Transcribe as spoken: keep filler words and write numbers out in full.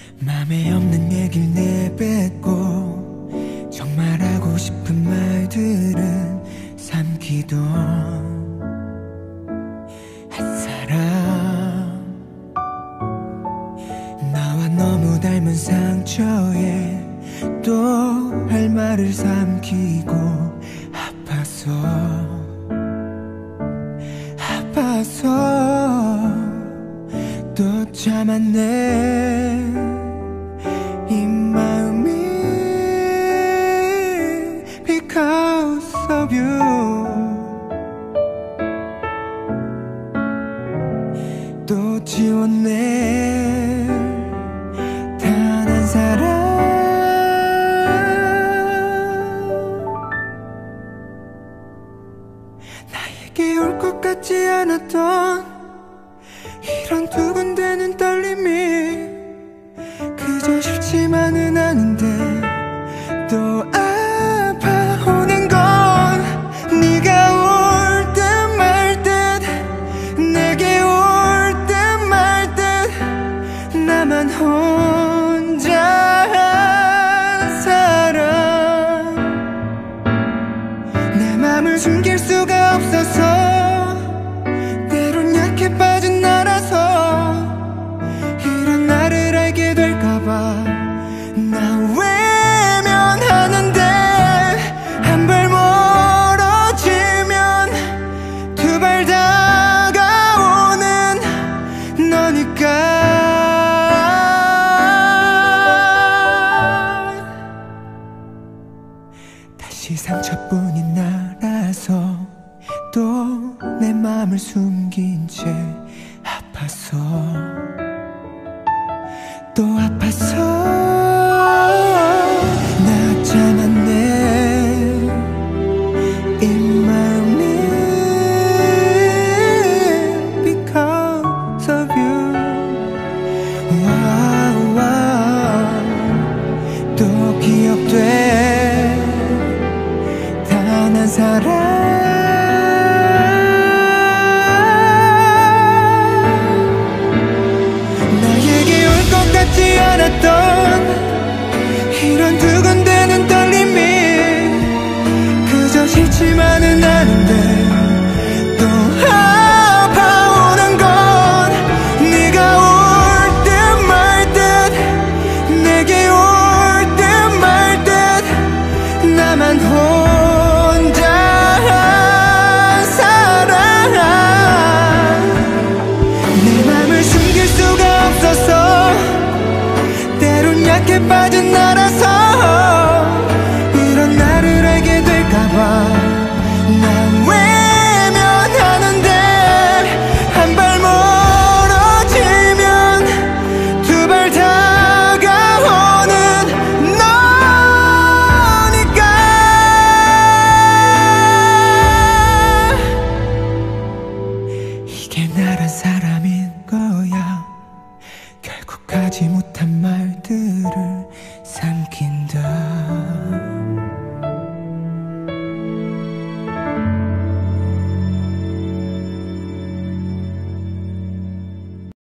맘에 없는 얘길 내뱉고 정말 하고 싶은 말들은 삼키던 한 사람, 나와 너무 닮은 상처에 또 할 말을 삼키고 아파서 아파서 또 참았네. 이 마음이 because of you. 또 지웠네. 단 한 사람, 나에게 올 것 같지 않았던 이런 두근대는 떨림이 그저 싫지만은 않은데 또 아파오는 건 네가 올 듯 말 듯, 내게 올 듯 말 듯, 나만 혼자 한 사람. 내 맘을 숨길 수가 없어서 때론 약해 빠진 나라서 이런 나를 알게 될까봐 나 외면하는데 한 발 멀어지면 두 발 다가오는 너니까. 다시 상처뿐인 나라서 또 내 맘을 숨긴 채 아파서 또 아파서 나 참았네. 이 마음이 because of you. wow, wow. 또 기억돼 단 한 사람. 같지 않았던 이런 두근대는 떨림이 그저 싫지만은 않은데 또 아파오는 건 네가 올 듯 말 듯, 내게 올 듯 말 듯, 나만 혼자 한 사람. 내 맘을 숨길 수가 없어서 때론 약해 빠진 나라서 이런 나를 알게 될까봐 난 외면하는데 한 발 멀어지면 두 발 다가오는 너니까. 이게 나란 사람인 거야. 결국 하지 못한 말들을